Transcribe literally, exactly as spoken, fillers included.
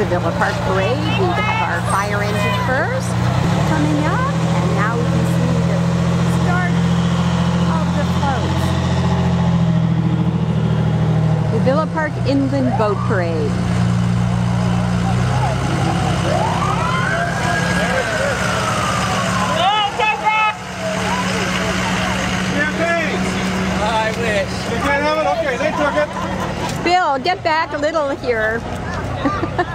the Villa Park Parade. We have our fire engine first coming up, and now we can see the start of the float. The Villa Park Inland Boat Parade. You can't have it? Okay, they took it. Bill, get back a little here.